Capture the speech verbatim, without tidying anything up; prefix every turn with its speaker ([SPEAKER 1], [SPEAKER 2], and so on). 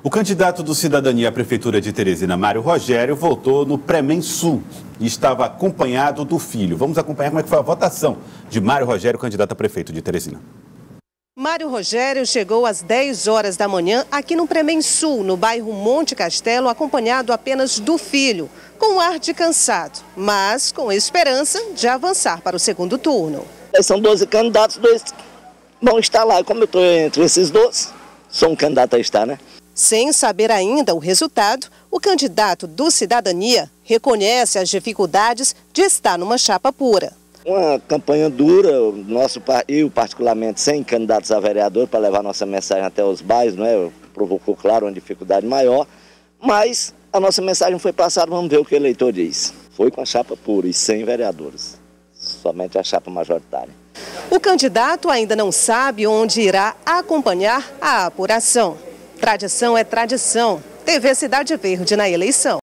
[SPEAKER 1] O candidato do Cidadania à Prefeitura de Teresina, Mário Rogério, votou no Premem Sul e estava acompanhado do filho. Vamos acompanhar como é que foi a votação de Mário Rogério, candidato a prefeito de Teresina.
[SPEAKER 2] Mário Rogério chegou às dez horas da manhã aqui no Premem Sul, no bairro Monte Castelo, acompanhado apenas do filho, com um ar de cansado, mas com esperança de avançar para o segundo turno.
[SPEAKER 3] São doze candidatos, dois vão estar lá. Como eu estou entre esses doze, sou um candidato a estar, né?
[SPEAKER 2] Sem saber ainda o resultado, o candidato do Cidadania reconhece as dificuldades de estar numa chapa pura.
[SPEAKER 3] Uma campanha dura, nosso, eu particularmente sem candidatos a vereador para levar nossa mensagem até os bairros, né? Provocou, claro, uma dificuldade maior, mas a nossa mensagem foi passada, vamos ver o que o eleitor diz. Foi com a chapa pura e sem vereadores, somente a chapa majoritária.
[SPEAKER 2] O candidato ainda não sabe onde irá acompanhar a apuração. Tradição é tradição. T V Cidade Verde na eleição.